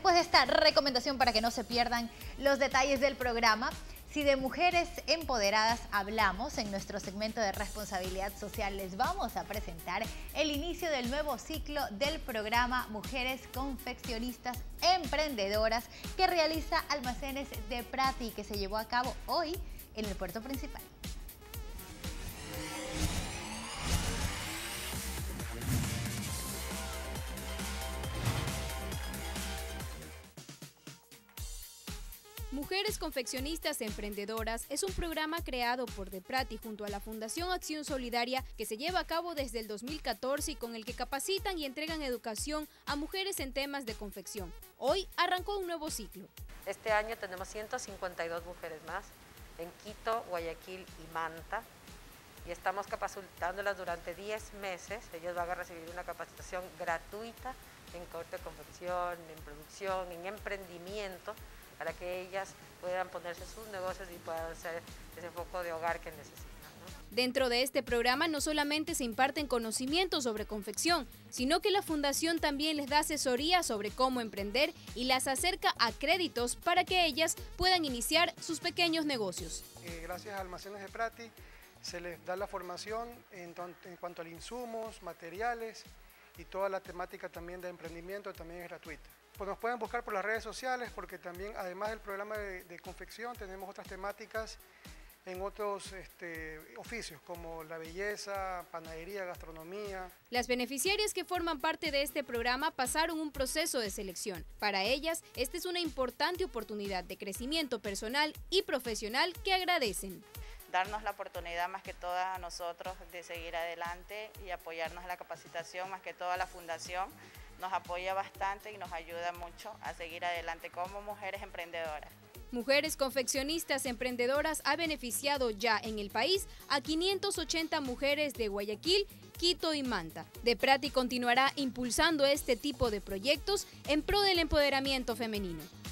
después de esta recomendación para que no se pierdan los detalles del programa, si de mujeres empoderadas hablamos, en nuestro segmento de responsabilidad social les vamos a presentar el inicio del nuevo ciclo del programa Mujeres Confeccionistas Emprendedoras que realiza Almacenes de Prati, que se llevó a cabo hoy en el puerto principal. Mujeres Confeccionistas Emprendedoras es un programa creado por De Prati junto a la Fundación Acción Solidaria que se lleva a cabo desde el 2014 y con el que capacitan y entregan educación a mujeres en temas de confección. Hoy arrancó un nuevo ciclo. Este año tenemos 152 mujeres más en Quito, Guayaquil y Manta y estamos capacitándolas durante 10 meses. Ellas van a recibir una capacitación gratuita en corte de confección, en producción, en emprendimiento, para que ellas puedan ponerse sus negocios y puedan ser ese foco de hogar que necesitan, ¿no? Dentro de este programa no solamente se imparten conocimientos sobre confección, sino que la Fundación también les da asesoría sobre cómo emprender y las acerca a créditos para que ellas puedan iniciar sus pequeños negocios. Gracias a Almacenes de Prati se les da la formación en cuanto a insumos, materiales y toda la temática también de emprendimiento también es gratuita. Pues nos pueden buscar por las redes sociales porque también, además del programa de confección, tenemos otras temáticas en otros oficios como la belleza, panadería, gastronomía. Las beneficiarias que forman parte de este programa pasaron un proceso de selección. Para ellas, esta es una importante oportunidad de crecimiento personal y profesional que agradecen. Darnos la oportunidad más que todo a nosotros de seguir adelante y apoyarnos en la capacitación, más que todo a la Fundación. Nos apoya bastante y nos ayuda mucho a seguir adelante como mujeres emprendedoras. Mujeres Confeccionistas Emprendedoras ha beneficiado ya en el país a 580 mujeres de Guayaquil, Quito y Manta. De Prati continuará impulsando este tipo de proyectos en pro del empoderamiento femenino.